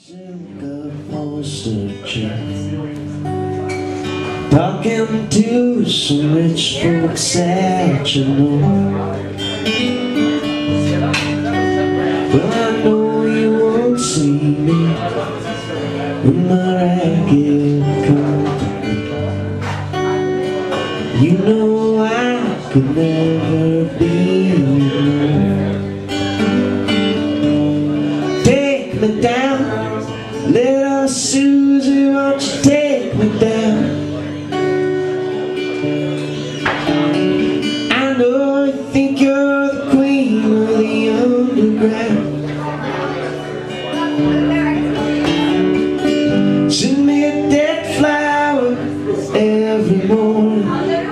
The poster child talking to some rich folks that you know. Well, I know you won't see me in my ragged company. You know I could never be alone. Take me down, little Susie, won't you take me down? I know you think you're the queen of the underground. Send me a dead flower every morning.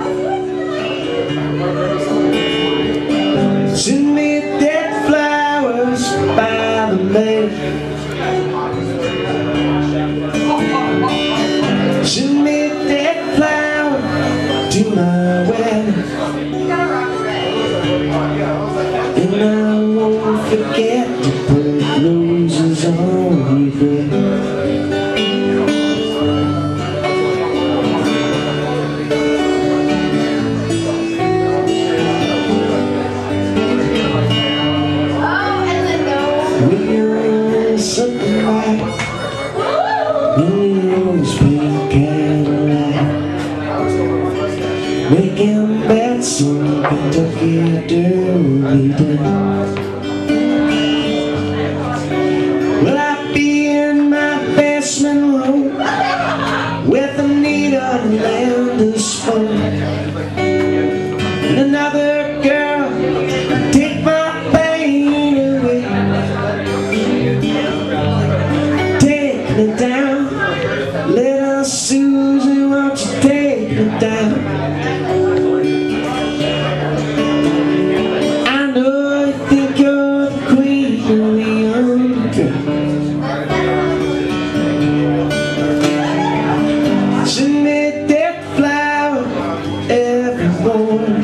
Send me a dead flowers by the lake. Send me a dead flower to my wedding, and I won't forget to put roses on your grave. We're something like millions pink Cadillac, making bets on Kentucky Derby Day. Well, I'll be in my basement room with a needle and a spoon, and another girl take my pain away. Take me down, little Susie, won't you take me down? I know you think you're the queen of the underground. Send me a dead flower every morning.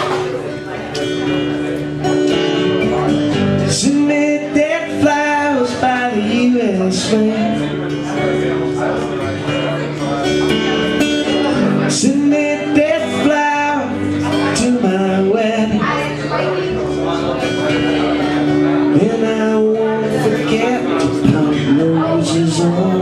Send me dead flowers by the U.S. mail. Send me a dead flower to my wedding, and I won't forget to put roses on